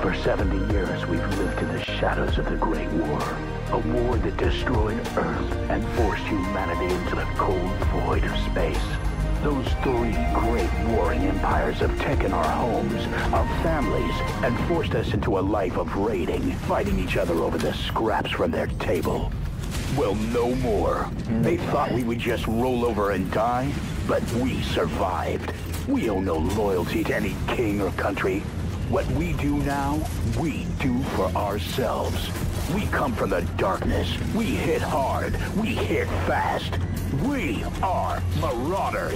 For 70 years, we've lived in the shadows of the Great War. A war that destroyed Earth and forced humanity into the cold void of space. Those three great warring empires have taken our homes, our families, and forced us into a life of raiding, fighting each other over the scraps from their table. Well, no more. They thought we would just roll over and die, but we survived. We owe no loyalty to any king or country. What we do now, we do for ourselves. We come from the darkness. We hit hard. We hit fast. We are Marauders.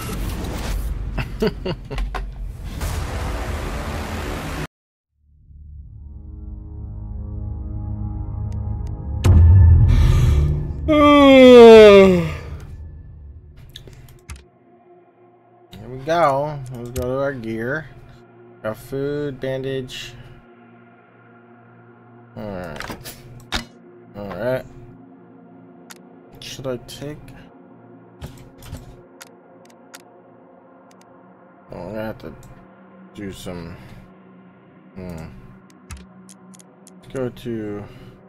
Here we go. Let's go to our gear. Got food, bandage. Alright. Alright. Should I take? Oh, I'm gonna have to do some. Let's go to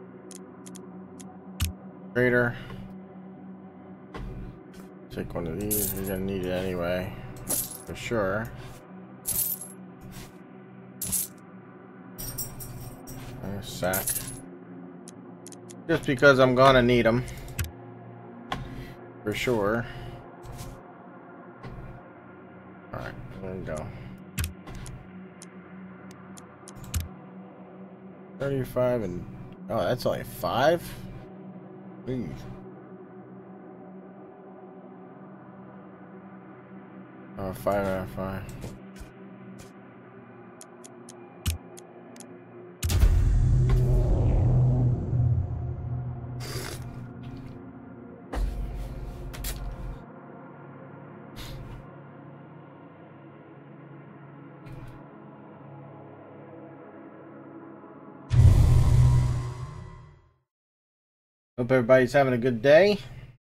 trader. Take one of these. We're gonna need it anyway, for sure. A sack. Just because I'm gonna need them, for sure. Alright, there we go. 35 and... oh, that's only 5? Please. Oh, 5 out of 5. Hope everybody's having a good day.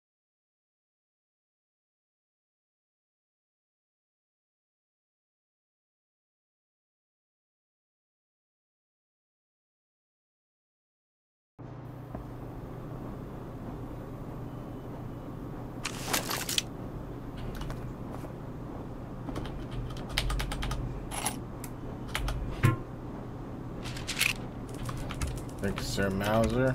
Thanks, Sir Mauser.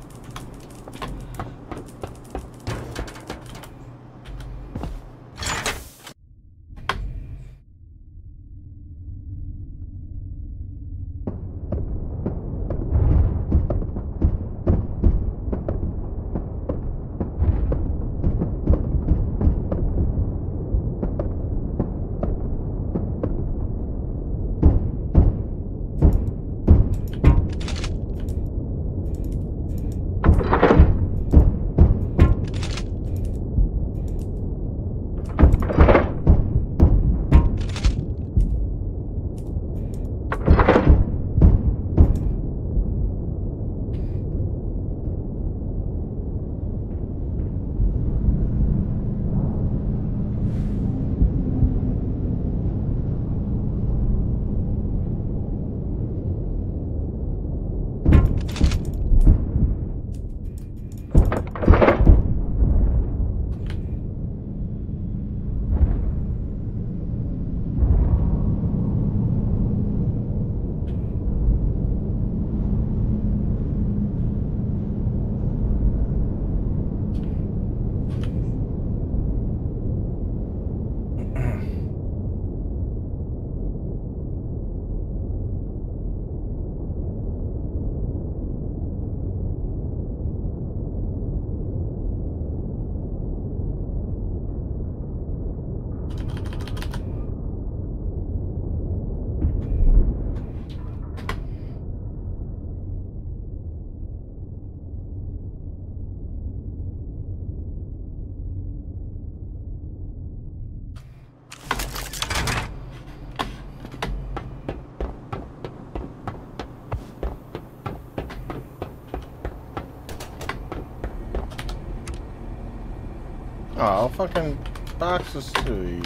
Oh, fucking boxes too.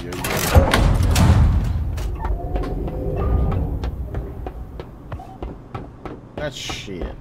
That's shit.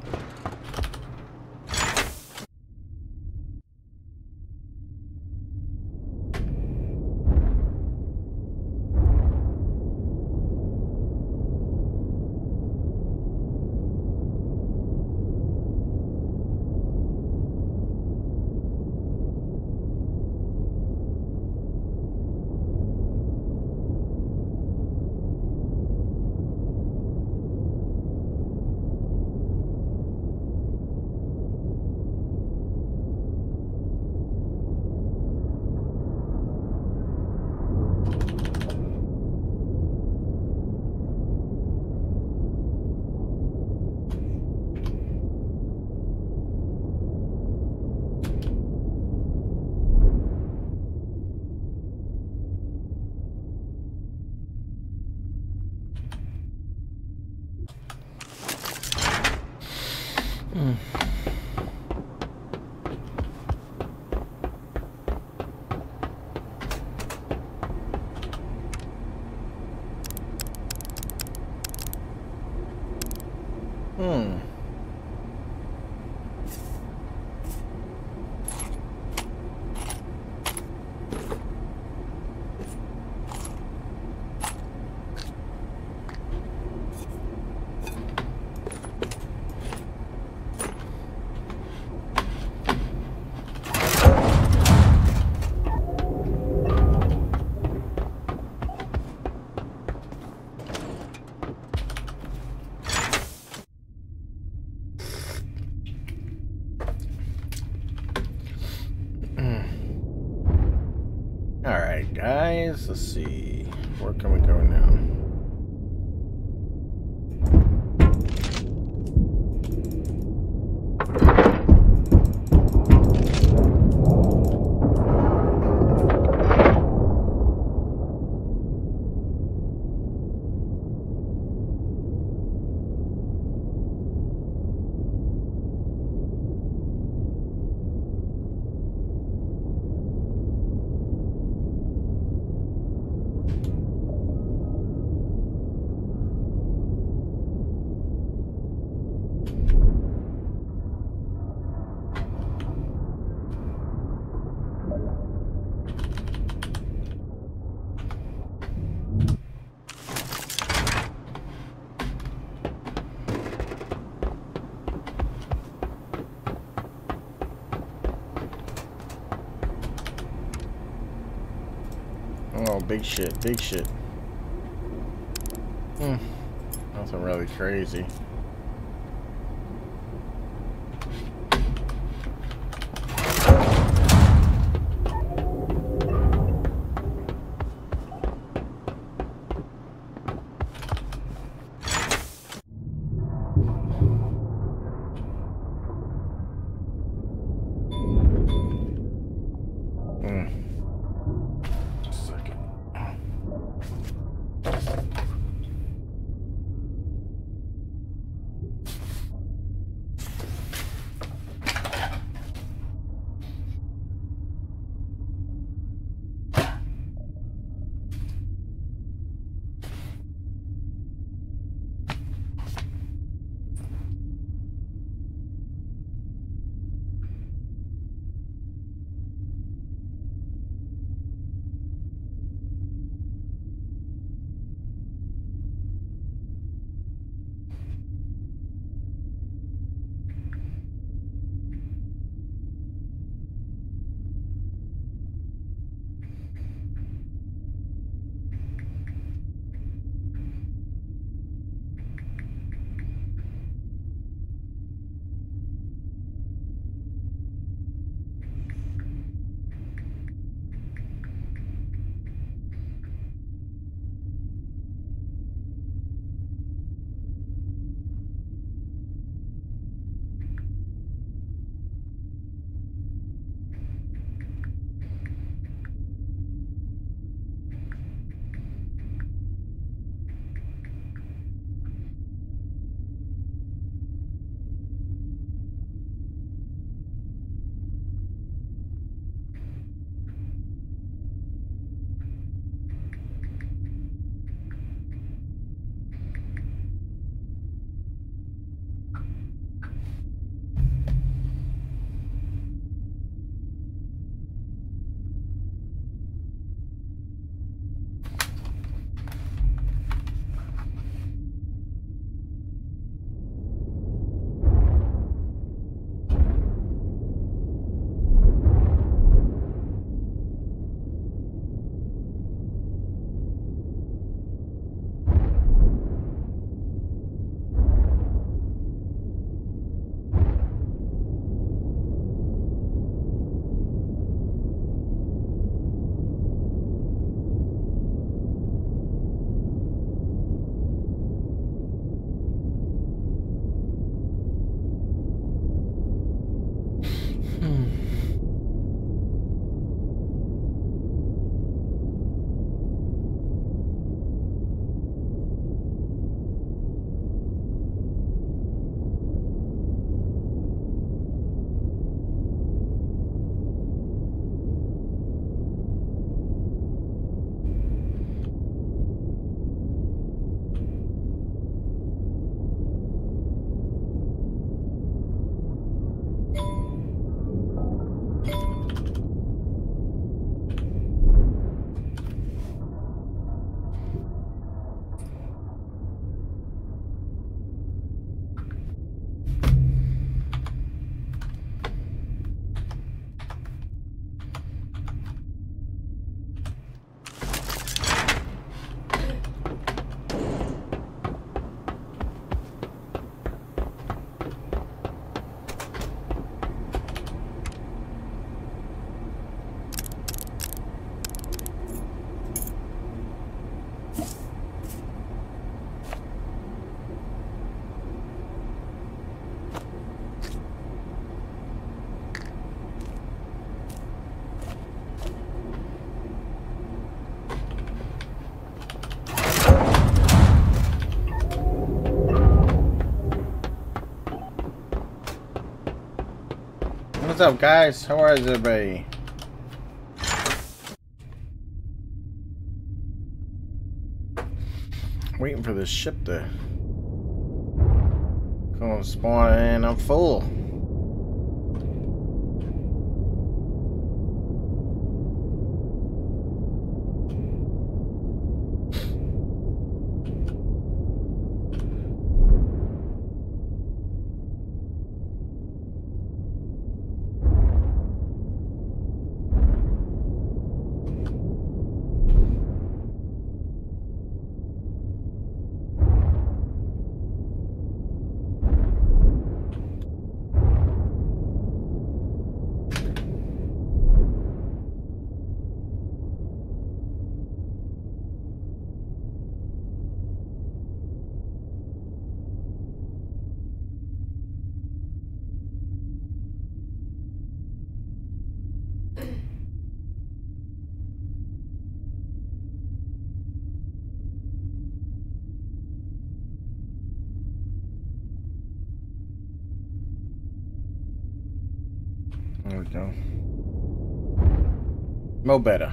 Alright, guys, let's see. Where can we go now? Oh, big shit, big shit. Nothing really crazy. What's up, guys? How is everybody? Waiting for this ship to come and spawn and I'm full. There we go. Mo better.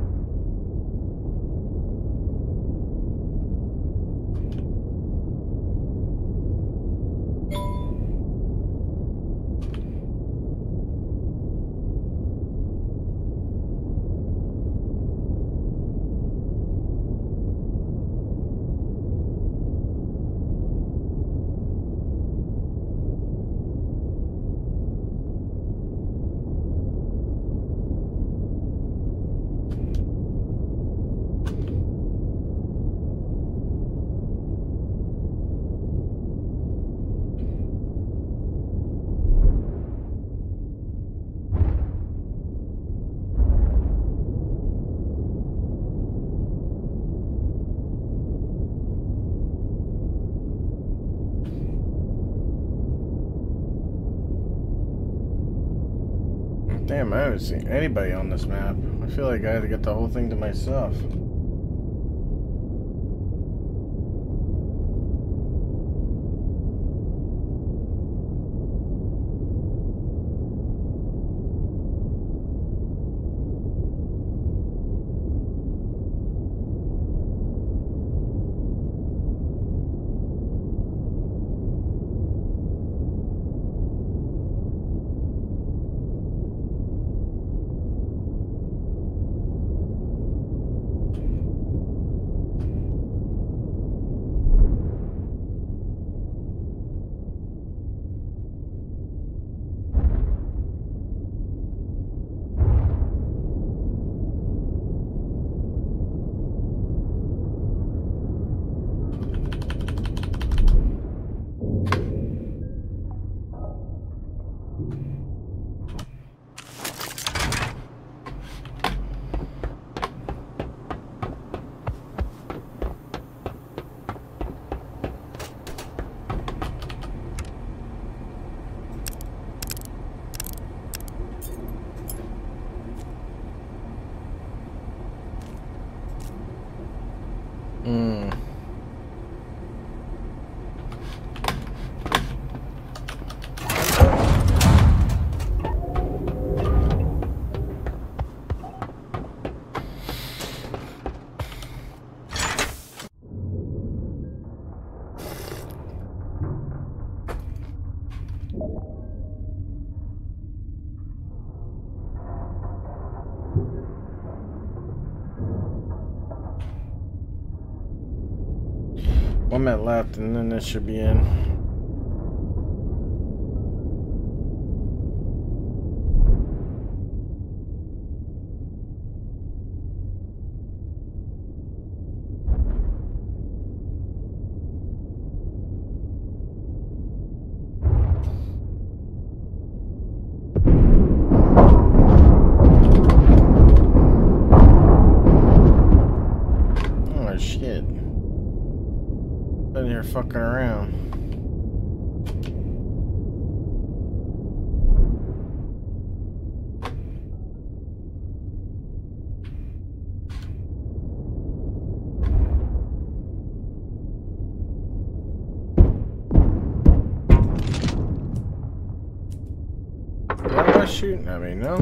Damn, I haven't seen anybody on this map. I feel like I had to get the whole thing to myself. One minute left, and then this should be in. Oh shit. Been here fucking around. that shooting at me? No.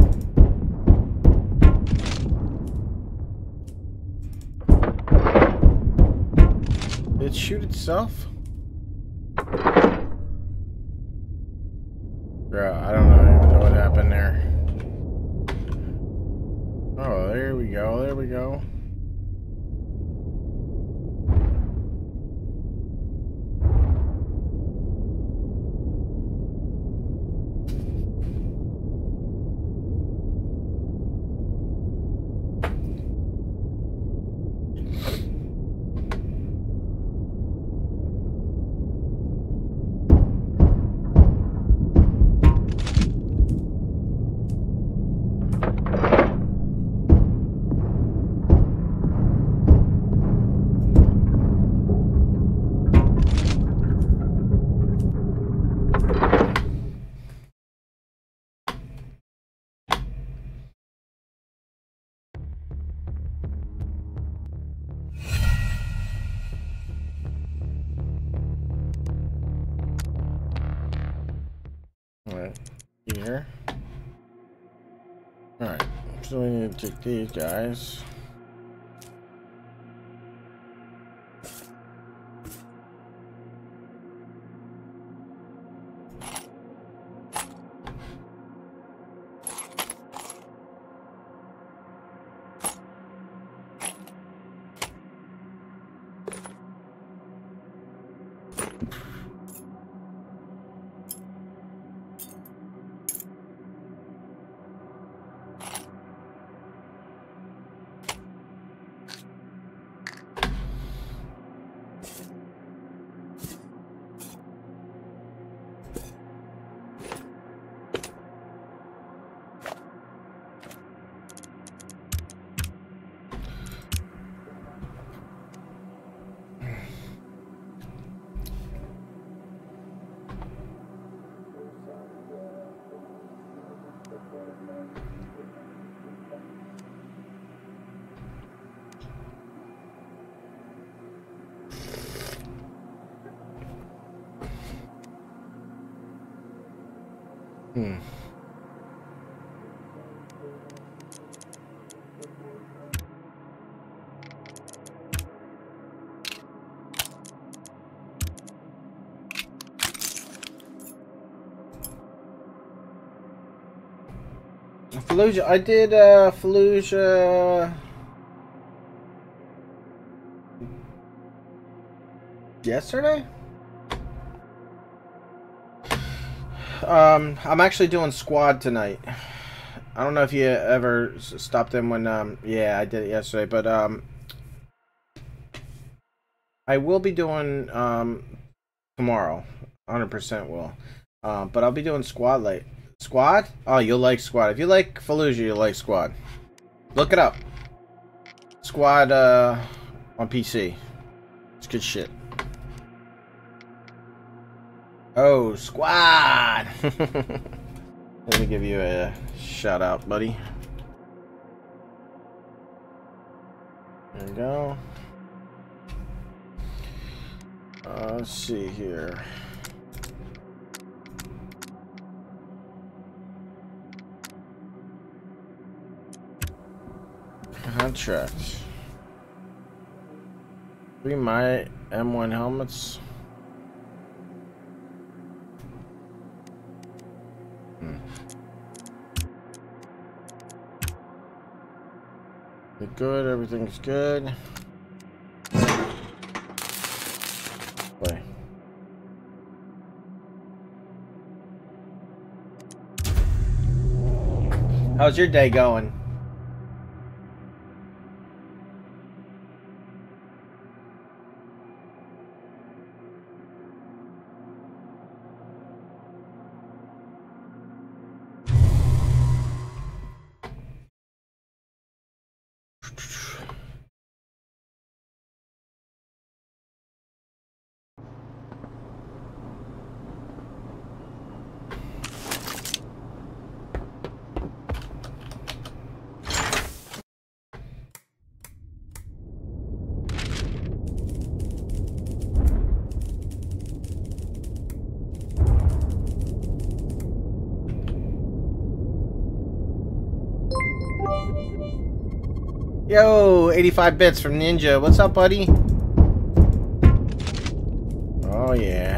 Did it shoot itself? Bro, I don't even know what happened there. Oh, there we go. There we go. Alright, here. Alright, so we need to take these guys. Fallujah. I did Fallujah yesterday. I'm actually doing squad tonight. I don't know if you ever stopped in when yeah, I did it yesterday, but I will be doing tomorrow. 100% will. But I'll be doing squad late. Squad? Oh, you'll like squad. If you like Fallujah, you'll like squad. Look it up. Squad on PC. It's good shit. Oh, squad! Let me give you a shout out, buddy. There we go. Let's see here. Contract. 3 my M1 helmets. Good, everything's good. Play. How's your day going? Yo, 85 bits from Ninja. What's up, buddy? Oh, yeah.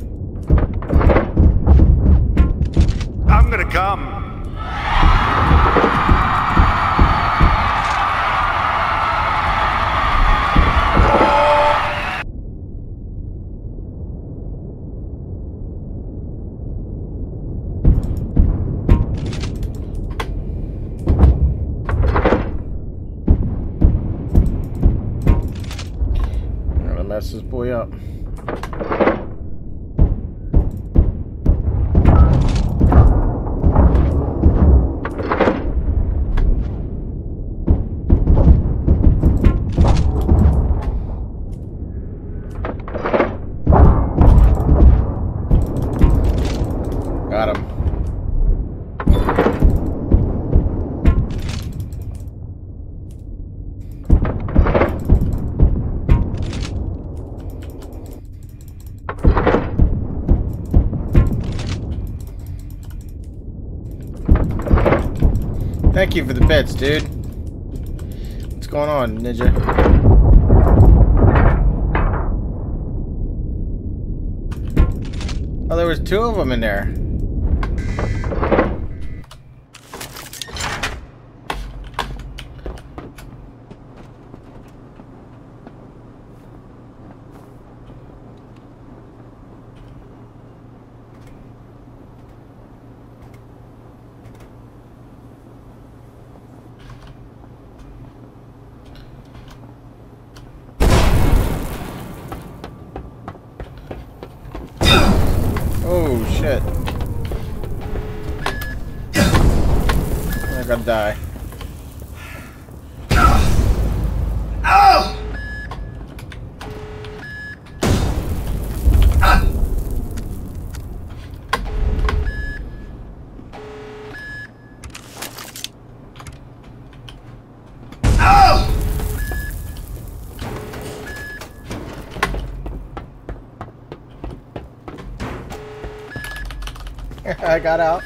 I'm gonna come. Mess this boy up. Got him. Thank you for the bits, dude. What's going on, Ninja? Oh, there was 2 of them in there. Oh shit. I gotta die. I got out.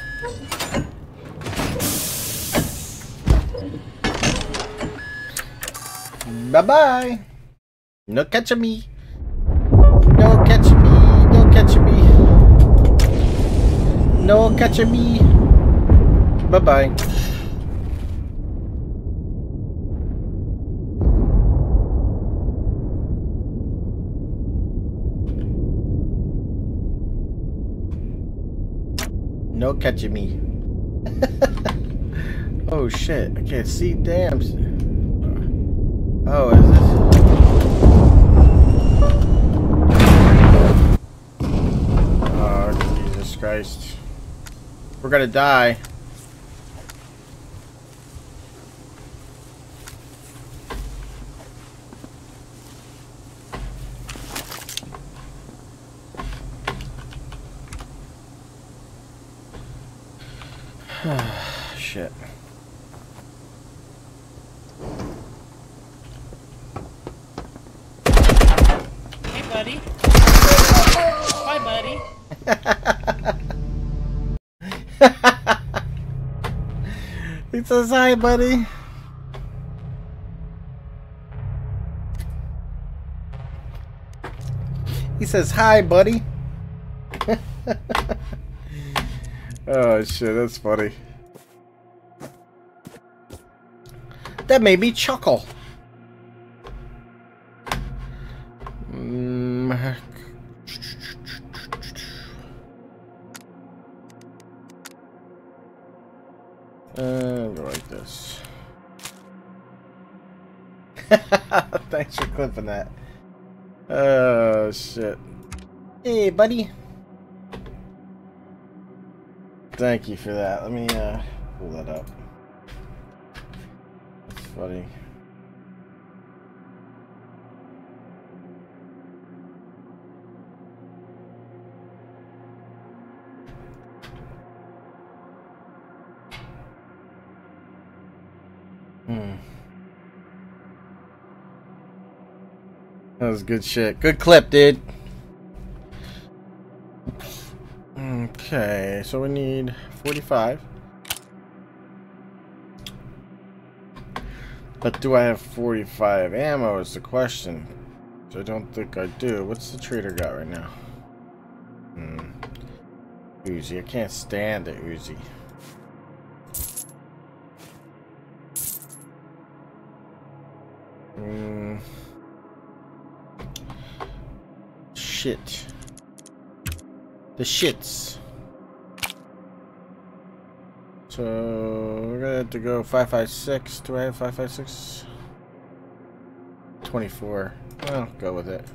Bye-bye. No catching me. No catching me. No catching me. No catching me. Bye-bye. No catching me. Oh shit, I can't see. Damn. Oh, is this? Oh, Jesus Christ. We're gonna die. Shit. Hey, buddy. Hi, buddy. He says hi, buddy. He says hi, buddy. Oh shit, that's funny. That made me chuckle. Go like this. Thanks for clipping that. Oh shit. Hey, buddy. Thank you for that. Let me pull that up. That's funny. That was good shit. Good clip, dude. Okay, so we need 45. But do I have 45 ammo is the question. I don't think I do. What's the trader got right now? Uzi. I can't stand it, Uzi. Shit. The shits. So we're gonna have to go 5.56. Do I have 5.56? 24. Well, go with it.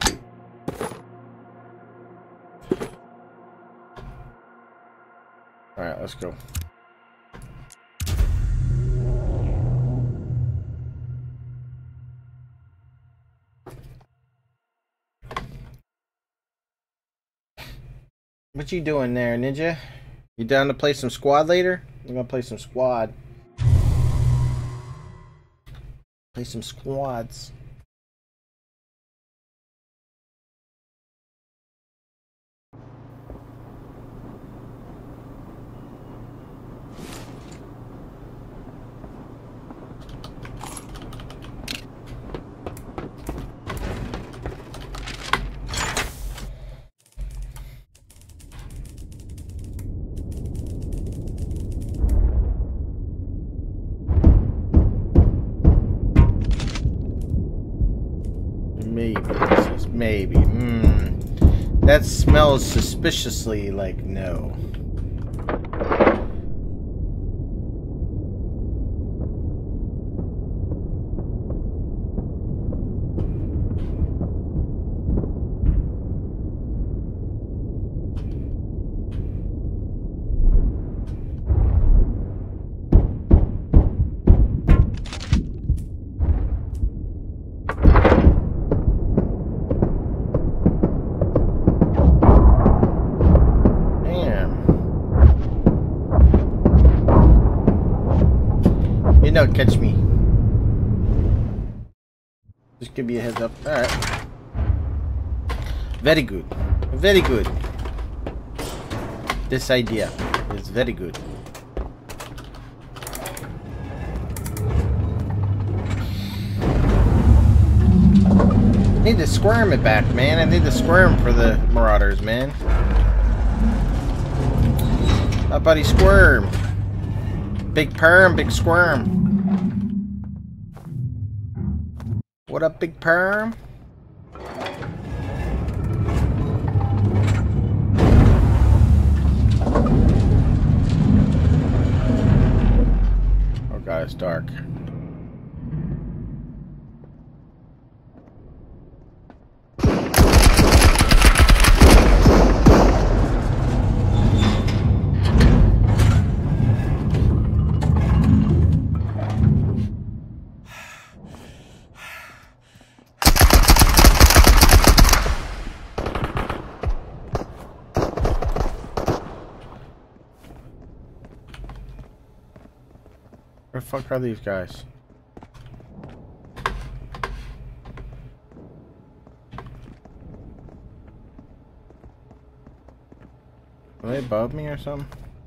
Alright, let's go. What you doing there, Ninja? You down to play some squad later? We're gonna play some squad. Play some squads. Maybe. That smells suspiciously like no. Catch me. Just give me a heads up. Alright. Very good. Very good. This idea is very good. I need to squirm it back, man. I need to squirm for the Marauders, man. My buddy squirm. Big perm, big squirm. What up, big perm? Oh god, it's dark. Where the fuck are these guys? Are they above me or something?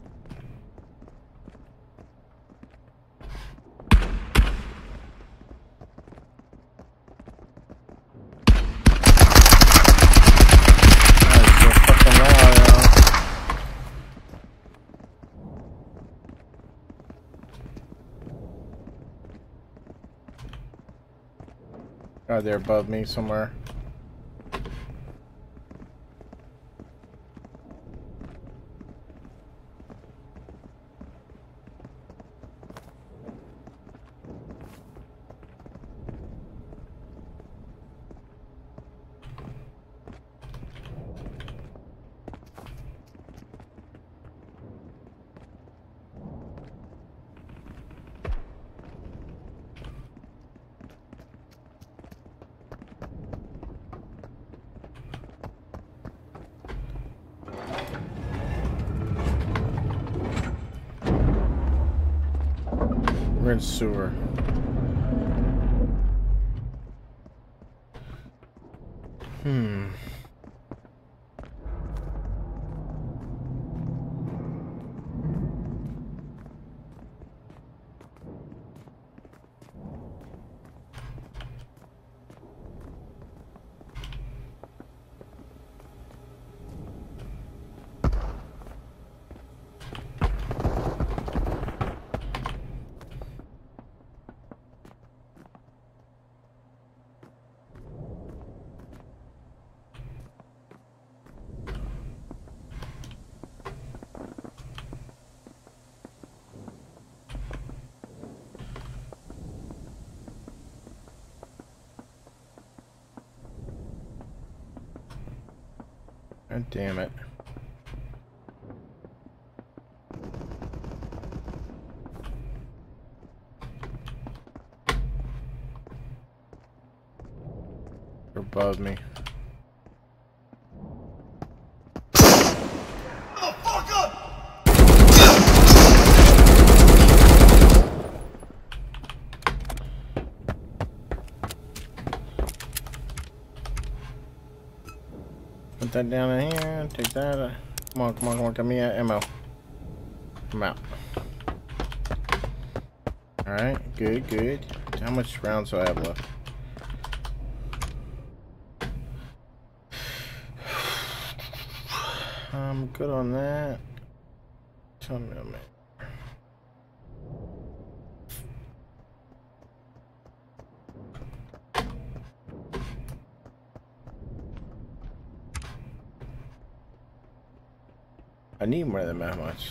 Oh, they're above me somewhere. We're in sewer. God damn it. They're above me. Put that down in here, take that. Come on, come on, come on, give me ammo. I'm out. Alright, good, good. How much rounds do I have left? I'm good on that. Tell me a minute. I need more than that much.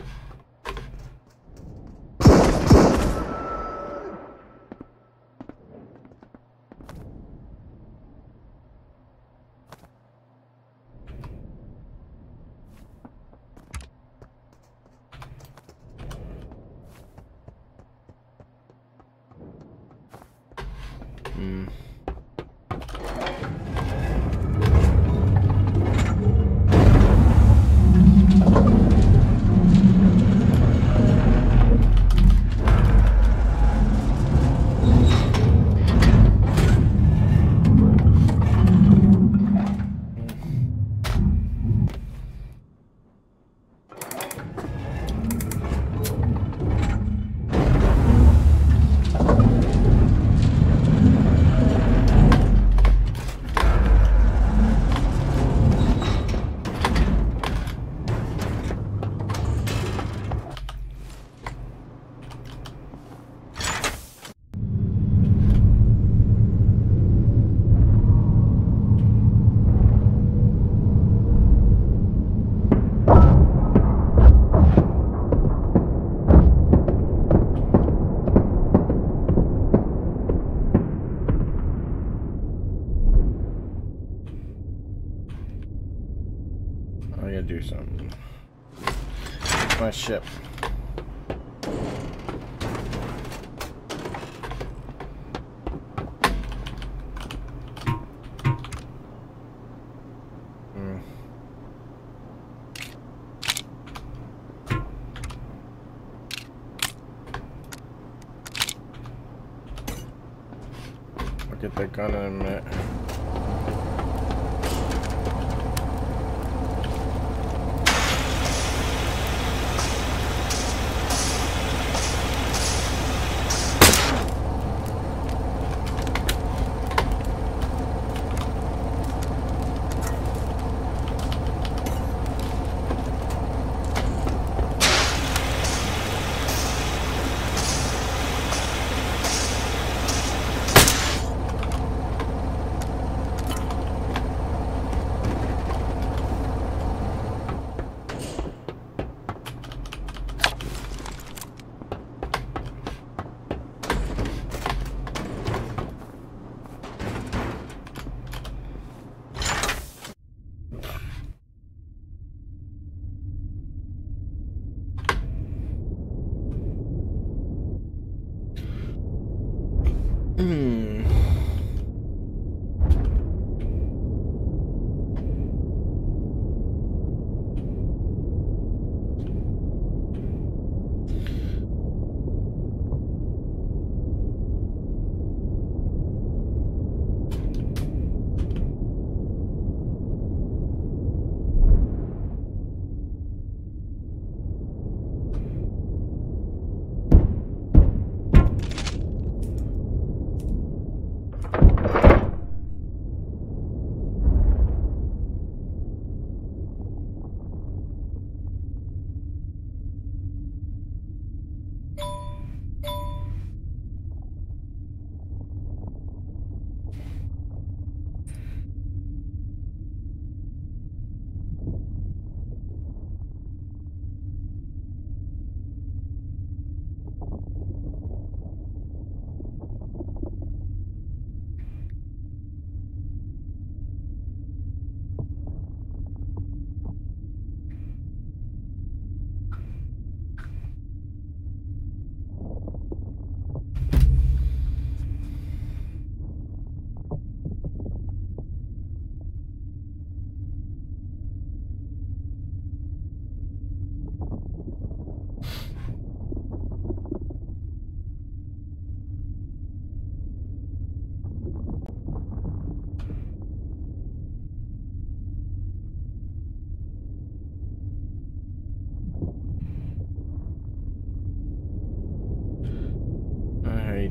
I gotta do something. It's my ship. I'll get that gun in a minute.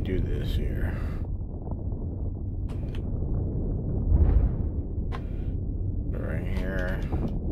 do this here? Right here.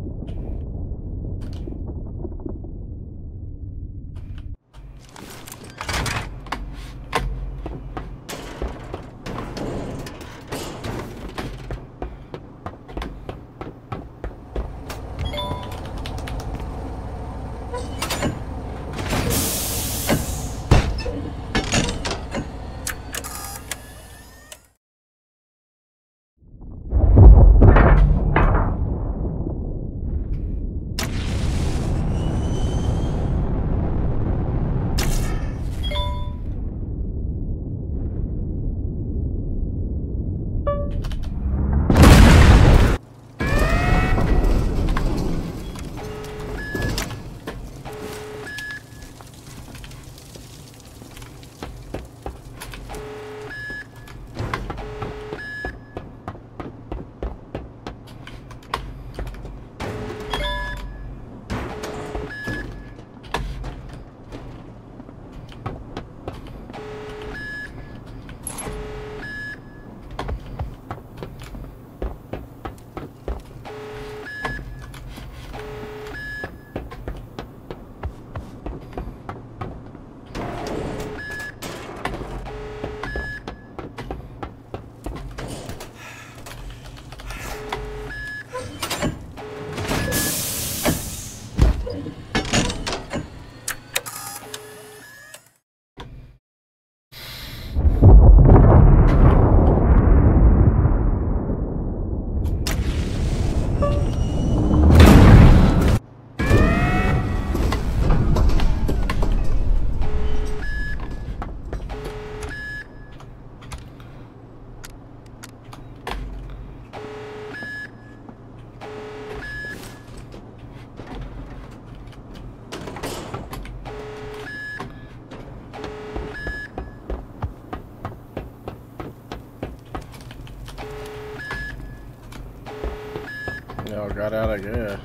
Y'all got out of here.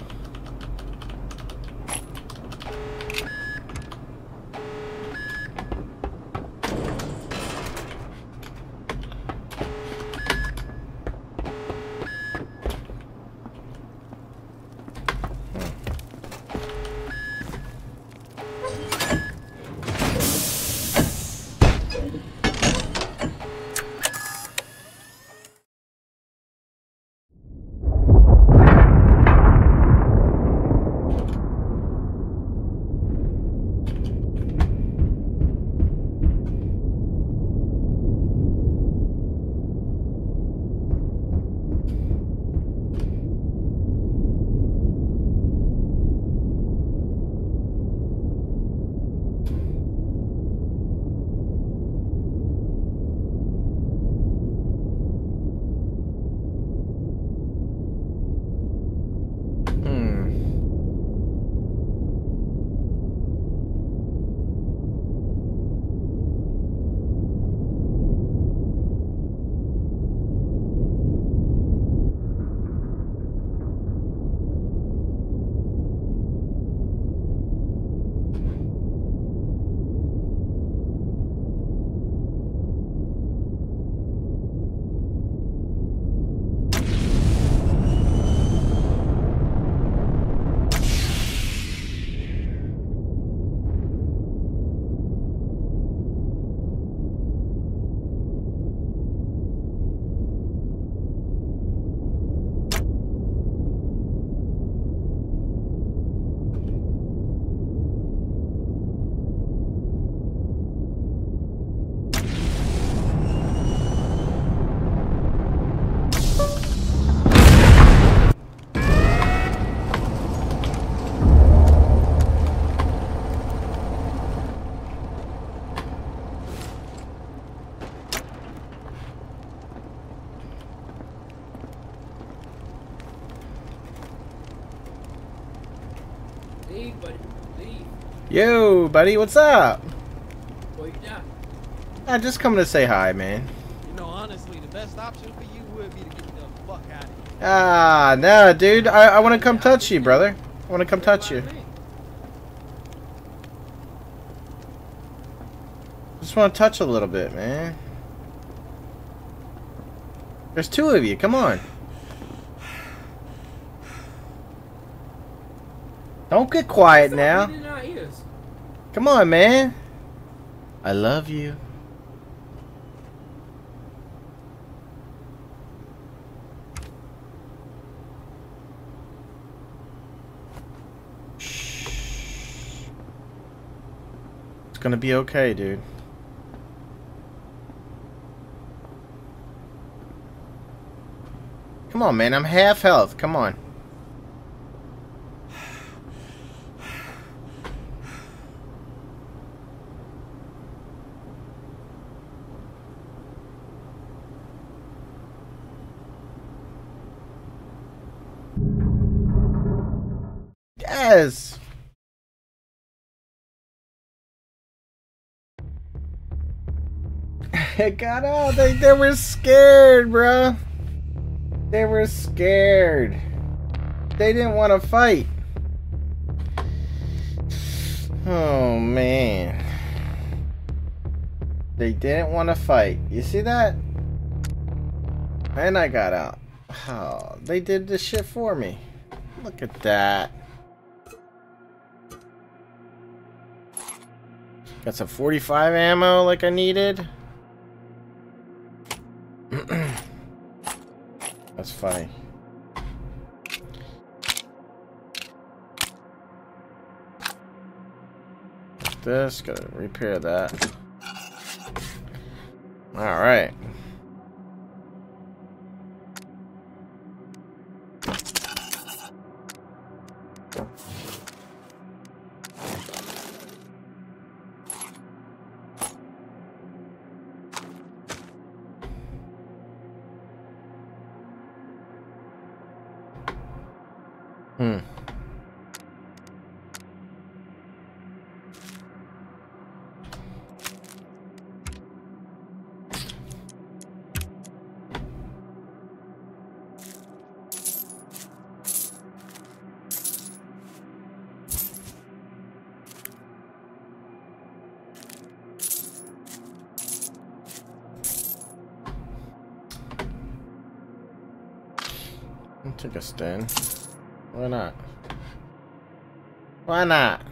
Leave, buddy. Leave. Yo, buddy, what's up? What you doing? I'm just coming to say hi, man. You know, honestly, the best option for you would be to get the fuck out of here. Ah, no, dude. I want to come touch you, brother. I want to come touch you. Just want to touch a little bit, man. There's two of you. Come on. Don't get quiet now. Come on, man. I love you. Shh. It's gonna be okay, dude. Come on, man. I'm half health. Come on. Yes. It got out. They were scared, bro. They were scared. They didn't want to fight. Oh, man. They didn't want to fight. You see that? And I got out. Oh, they did this shit for me. Look at that. Got some 45 ammo like I needed. That's funny. Like this, gotta repair that. Alright. I'll take a stand. Why not? Why not?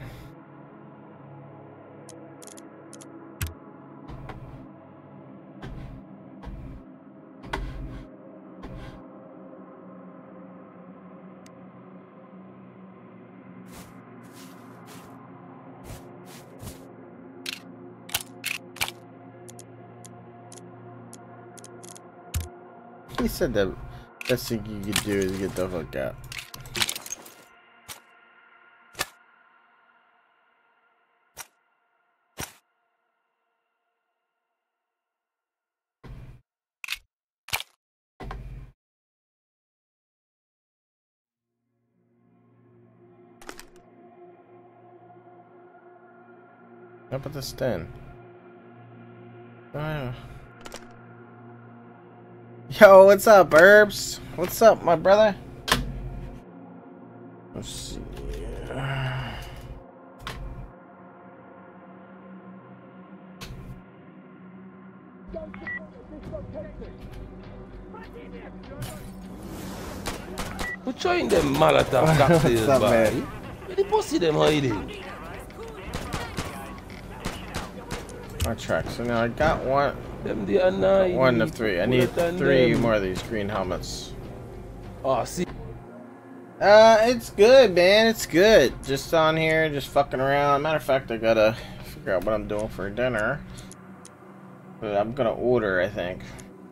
He said that best thing you could do is get the fuck out. How about the stand? Yo, what's up, Herbs? What's up, my brother? Let's see. Who trying them Molotov cocktails, What's up, boy? man? Where the pussy them hiding? Our track. So now I got one. Them the annoying. One of three. I need three more of these green helmets. Oh, see. It's good, man. It's good. Just on here, just fucking around. Matter of fact, I gotta figure out what I'm doing for dinner. But I'm gonna order, I think.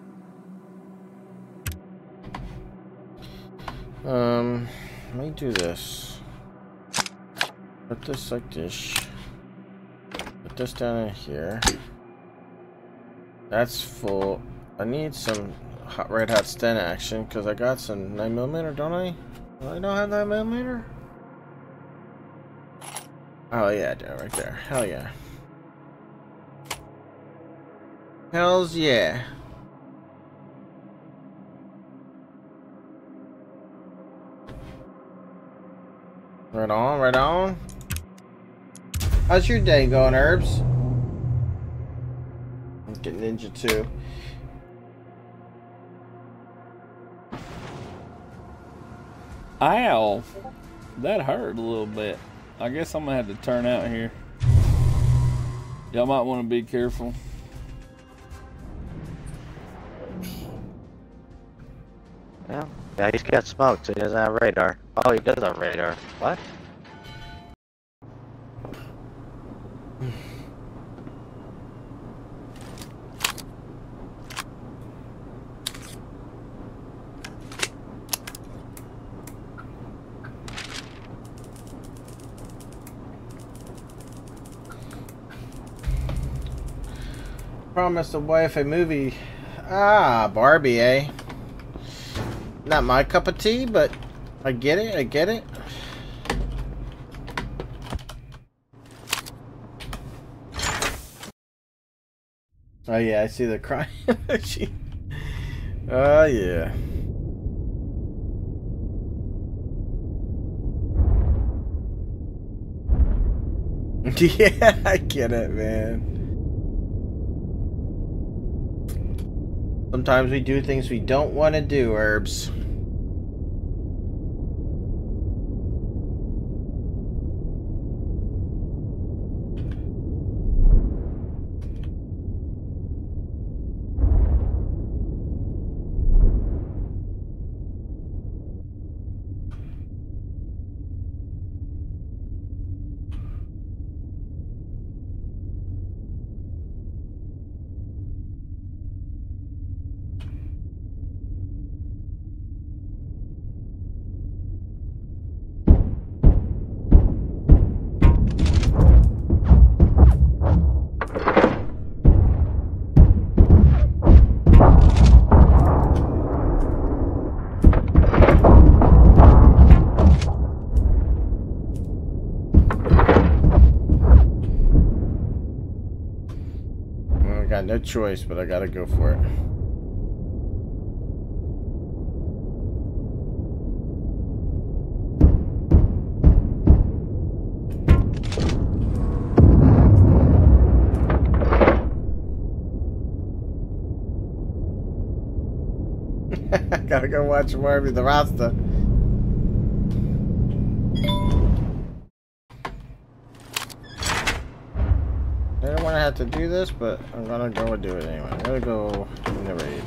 Let me do this. Put this like this. Put this down in here. That's full. I need some red hot Sten action because I got some 9mm, don't I? I don't have 9mm. Oh yeah, I do, right there. Hell yeah. Hells yeah. Right on, right on. How's your day going, Herbs? Get Ninja 2. Ow! That hurt a little bit. I guess I'm gonna have to turn out here. Y'all might want to be careful. Yeah, he's got smoke, so he doesn't have radar. Oh, he does have radar. What? Promised the wife a movie. Ah, Barbie, eh? Not my cup of tea, but I get it, I get it. Oh yeah, I see the crying. Oh yeah. Yeah, I get it, man. Sometimes we do things we don't want to do, Herbs. No choice, but I gotta go for it. Gotta go watch more of the Rasta. I don't want to have to do this, but I'm gonna go and do it anyway. I'm gonna go in the raid.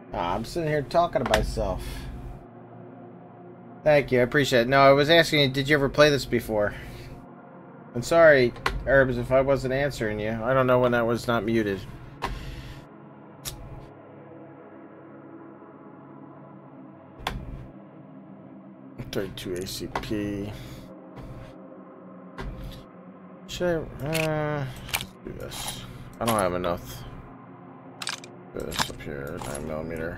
I'm sitting here talking to myself. Thank you, I appreciate it. No, I was asking you, did you ever play this before? I'm sorry, Herbs, if I wasn't answering you. I don't know when that was not muted. $32 ACP. Should I, let's do this. I don't have enough. Put this up here, 9mm.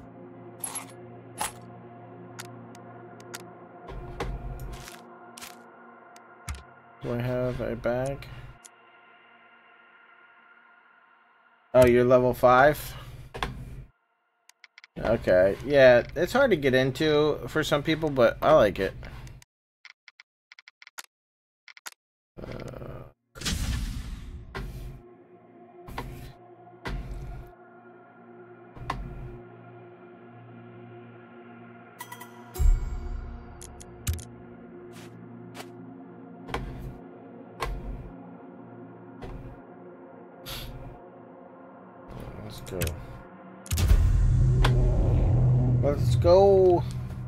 Do I have a bag? Oh, you're level 5? Okay, yeah, it's hard to get into for some people, but I like it. Let's go. Let's go.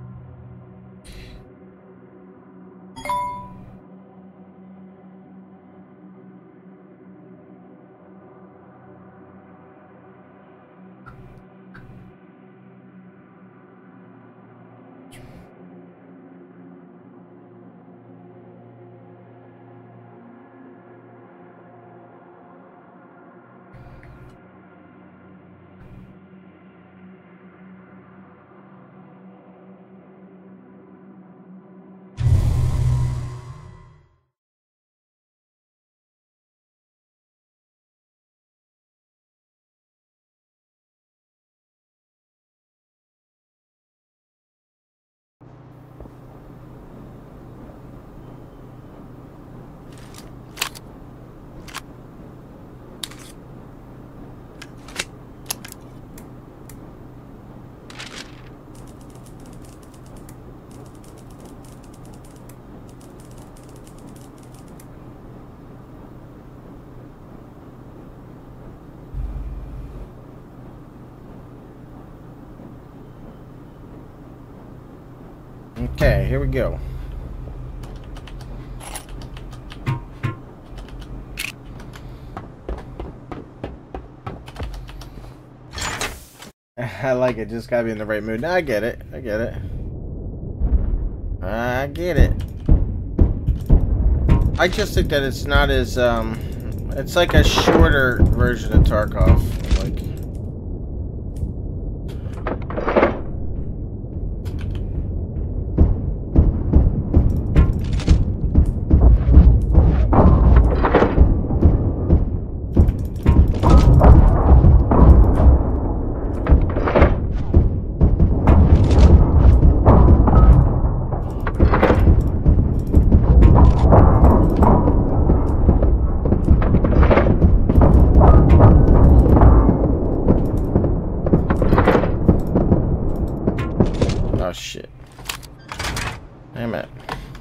Okay, here we go. I like it, just gotta be in the right mood. No, I get it. I get it. I get it. I just think that it's not as, it's like a shorter version of Tarkov. Like, oh shit. Damn it.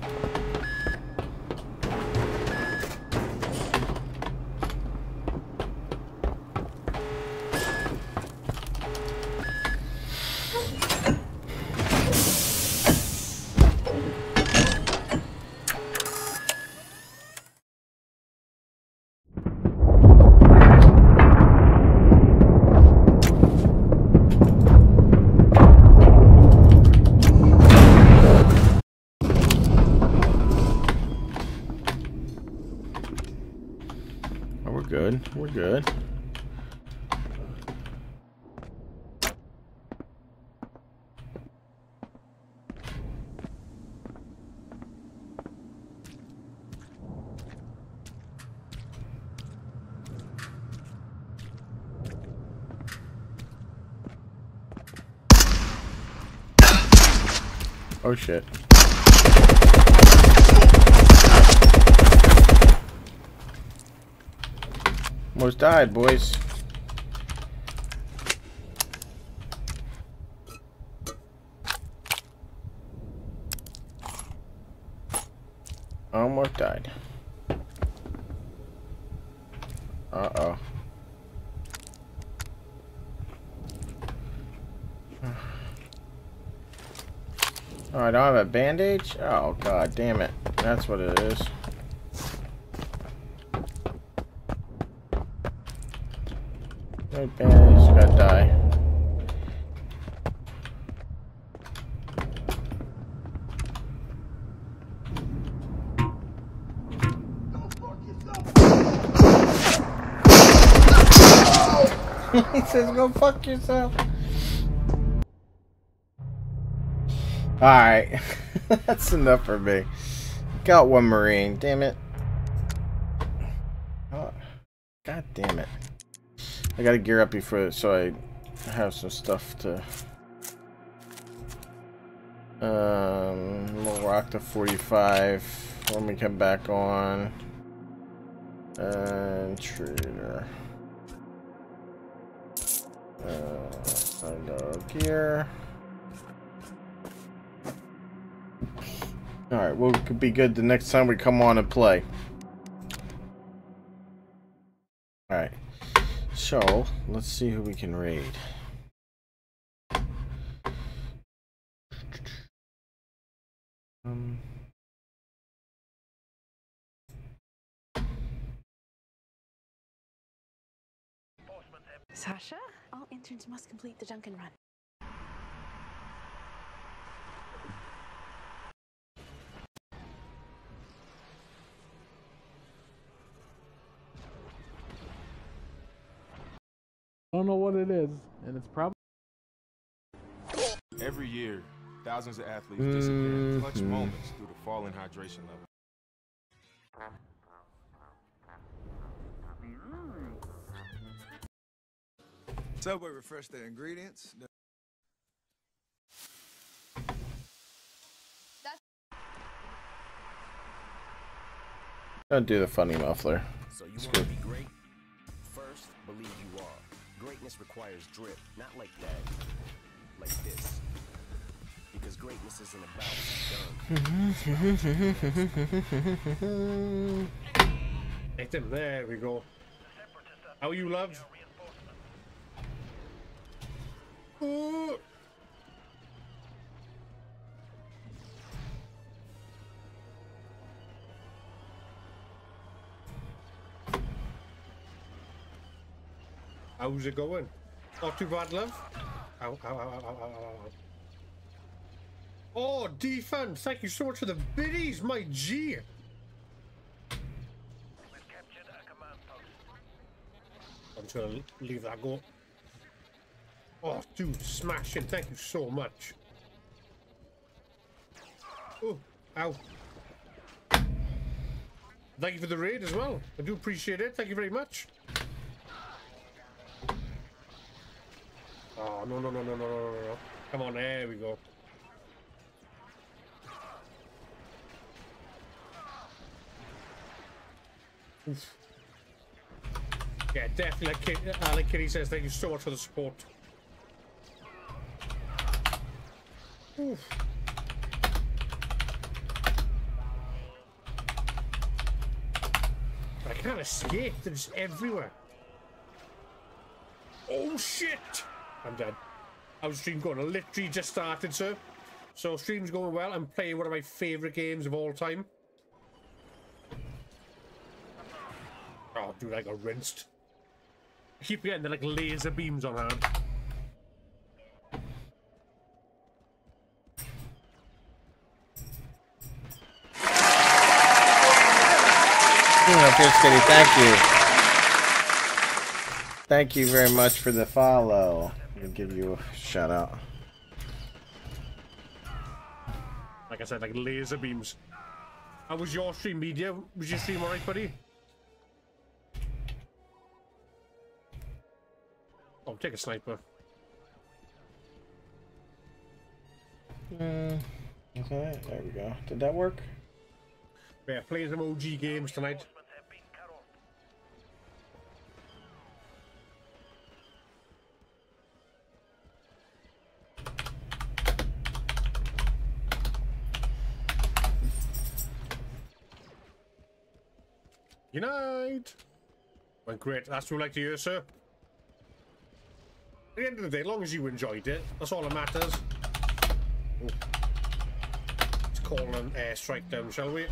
We're good. We're good. Oh shit. Almost died, boys. Almost died. Uh-oh. Oh, I don't have a bandage? Oh, god damn it. That's what it is. No bandage, gotta die. He says, go fuck yourself. Alright. That's enough for me. Got one Marine. Damn it. Oh, god damn it. I gotta gear up before so I have some stuff to... we'll rock the 45 when we come back on. Intruder. I go gear. Alright, we'll be good the next time we come on and play. Alright. So, let's see who we can raid. Sasha? All interns must complete the Duncan run. I don't know what it is, and it's probably... Every year, thousands of athletes disappear in clutch moments due to falling hydration levels. Subway refreshed their ingredients. Don't do the funny muffler. So you want to be great? First, believe you are. Greatness requires drip, not like that. Like this. Because greatness isn't about Hit him. There we go. How are you, love? Ooh. How's it going? Not too bad, love. Ow, ow, ow, ow, ow, ow, ow. Oh, D-Fan, thank you so much for the biddies, my G. I'm just gonna leave that go. Oh, dude, smashing. Thank you so much. Oh, ow. Thank you for the raid as well. I do appreciate it. Thank you very much. Oh, no, no, no, no, no, no, no, no. Come on, there we go. Oof. Yeah, definitely. Like Kitty says, thank you so much for the support. Oof. I can't escape. They're just everywhere. Oh shit! I'm dead. How's stream going? I literally just started, sir. So stream's going well. I'm playing one of my favourite games of all time. Oh, dude, I got rinsed. I keep getting the like laser beams on hand. Kitty, thank you. Thank you very much for the follow. I'm gonna give you a shout out. Like I said, like laser beams. How was your stream, media? Was your stream alright, buddy? Oh, take a sniper. Okay, there we go. Did that work? Yeah, playing some OG games tonight. Good night. Went great. That's what we like to hear, sir. At the end of the day, as long as you enjoyed it, that's all that matters. Ooh. call an airstrike down, shall we?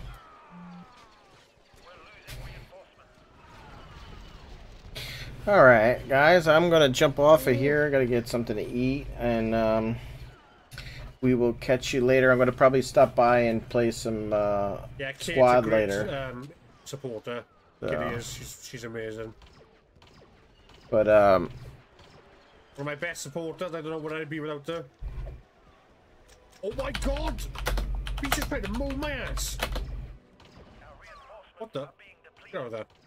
Alright, guys, I'm gonna jump off of here. I gotta get something to eat, and we will catch you later. I'm gonna probably stop by and play some yeah, Kate's squad a great, later. Supporter. So. Kitty is. She's amazing. But one of my best supporters. I don't know what I'd be without her. Oh my god! He just tried to mow my ass. What the? Get out of that.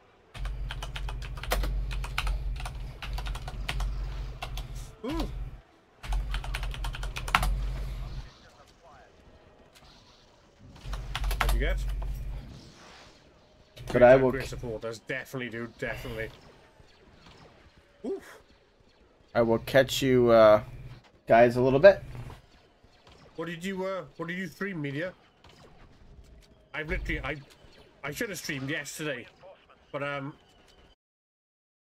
Ooh. What'd you get? But I will. Great supporters, definitely, dude, definitely. Oof. I will catch you guys a little bit. What did you stream, media? I've literally I should have streamed yesterday, but